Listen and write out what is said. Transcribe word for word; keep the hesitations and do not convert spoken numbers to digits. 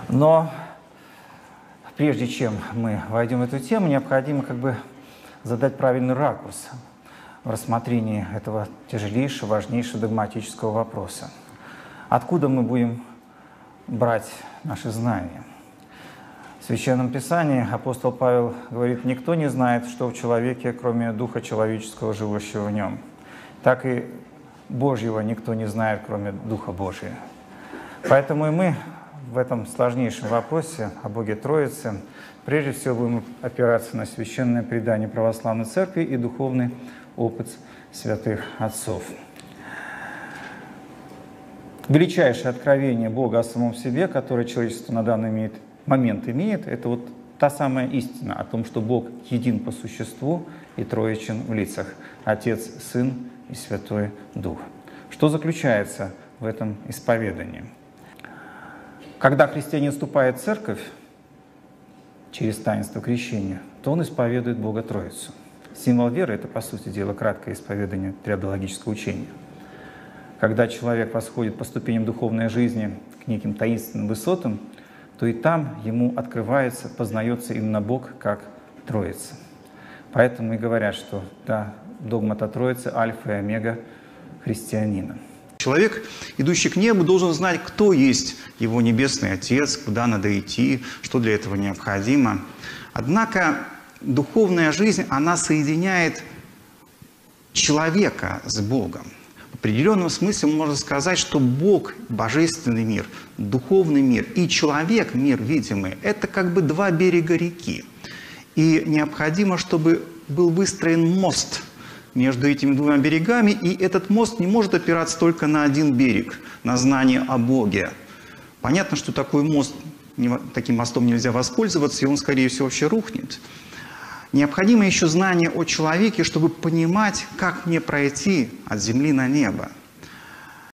Но прежде чем мы войдем в эту тему, необходимо как бы задать правильный ракурс в рассмотрении этого тяжелейшего, важнейшего догматического вопроса. Откуда мы будем брать наши знания? В Священном Писании апостол Павел говорит: «Никто не знает, что в человеке, кроме Духа человеческого, живущего в нем. Так и Божьего никто не знает, кроме Духа Божия». Поэтому и мы в этом сложнейшем вопросе о Боге Троице прежде всего будем опираться на священное предание православной церкви и духовный опыт святых отцов. Величайшее откровение Бога о самом себе, которое человечество на данный имеет, момент имеет, это вот та самая истина о том, что Бог един по существу и троичен в лицах – Отец, Сын и Святой Дух. Что заключается в этом исповедании? Когда христианин вступает в церковь через таинство крещения, то он исповедует Бога Троицу. Символ веры – это, по сути дела, краткое исповедание триадологического учения. Когда человек восходит по ступеням духовной жизни к неким таинственным высотам, то и там ему открывается, познается именно Бог как Троица. Поэтому и говорят, что да, догмат о Троице – альфа и омега христианина. Человек, идущий к небу, должен знать, кто есть его Небесный Отец, куда надо идти, что для этого необходимо. Однако духовная жизнь, она соединяет человека с Богом. В определенном смысле можно сказать, что Бог, божественный мир, духовный мир и человек, мир видимый, это как бы два берега реки. И необходимо, чтобы был выстроен мост между этими двумя берегами, и этот мост не может опираться только на один берег, на знание о Боге. Понятно, что такой мост, таким мостом нельзя воспользоваться, и он, скорее всего, вообще рухнет. Необходимо еще знание о человеке, чтобы понимать, как мне пройти от земли на небо.